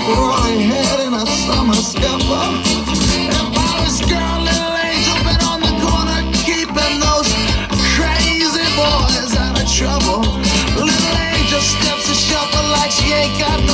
Roy head in a summer scupper. And Paris girl, little angel, been on the corner keeping those crazy boys out of trouble. Little angel steps a shuffle like she ain't got